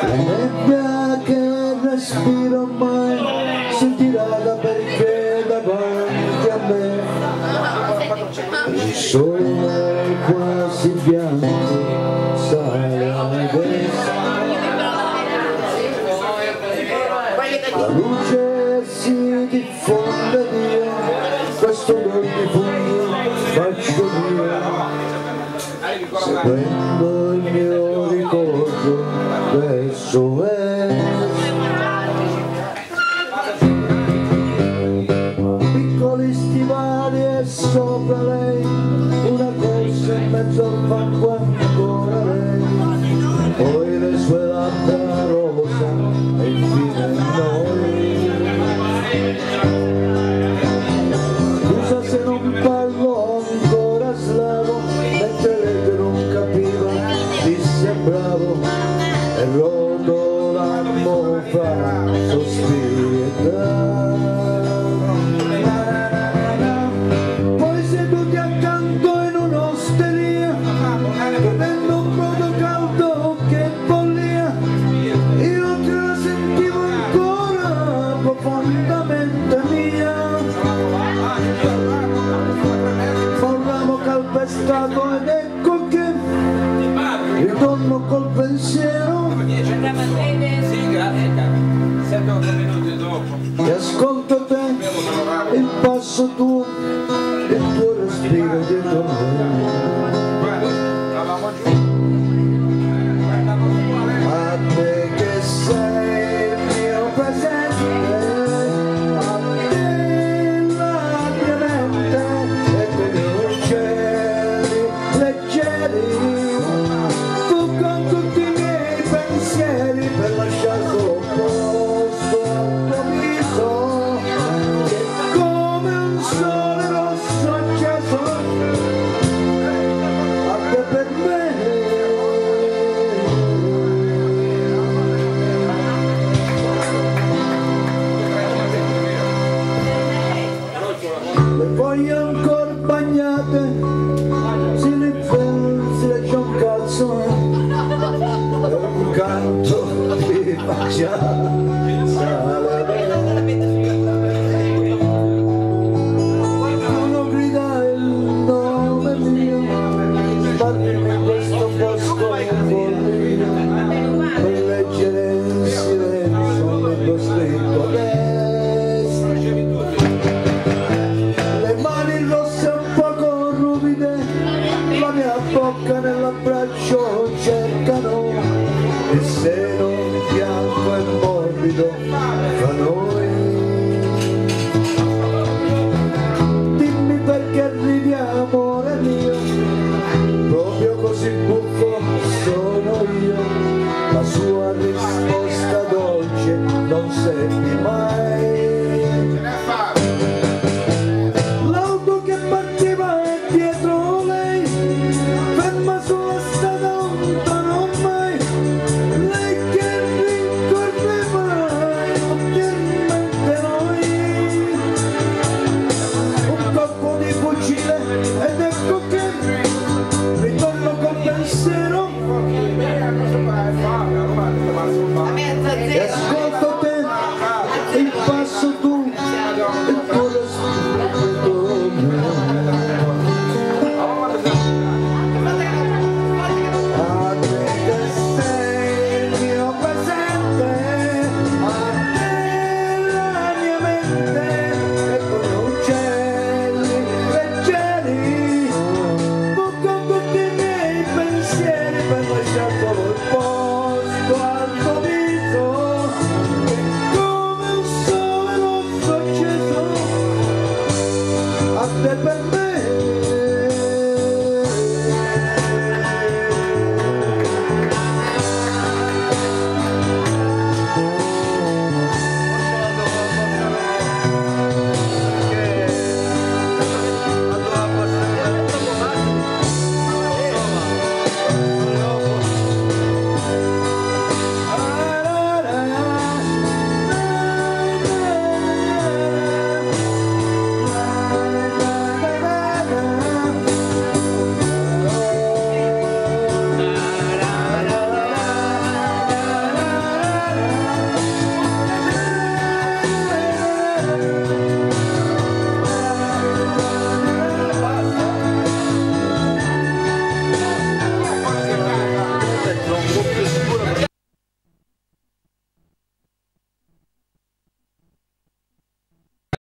nebbia che respiro mai si tirata perché davanti a me il sole quasi bianco sale a destra, la luce si diffonde via, questo dolce pugno faccio mio, seguendo il mio ricordo verso est. Piccoli stivali e sopra lei una corsa in mezzo al fango ancora lei, poi le sue labbra rosa e infine noi. Scusa se non parlo ancora slavo, mentre lei che non capiva disse bravo e rotolammo fra sospiri e poi seduti accanto in un'osteria, bevendo un brodo caldo che bollia, io che la sentivo ancora profondamente mia. Un calpestato ed ecco che ritorno col pensiero e ascolto te, il passo tuo, il tuo respiro dietro me. A te che sei il mio presente, a te la mia mente e quei cieli leggeri, tu con tutti i miei pensieri per lasciare solo posto al tuo viso che come un sole rosso acceso anche per me. Le foglie ancora bagnate, si legge un cazzo e un canto di pace sale. Uno grida il nome mio, spargimi in questo bosco in follia, per leggere in silenzio nello scritto destra. Le mani rosse un poco ruvide, la mia bocca nell'abbraccio cercano il seno bianco e morbido fra noi. Dimmi perché ridi amore mio, proprio così buffo sono io. La sua risposta dolce non seppi mai.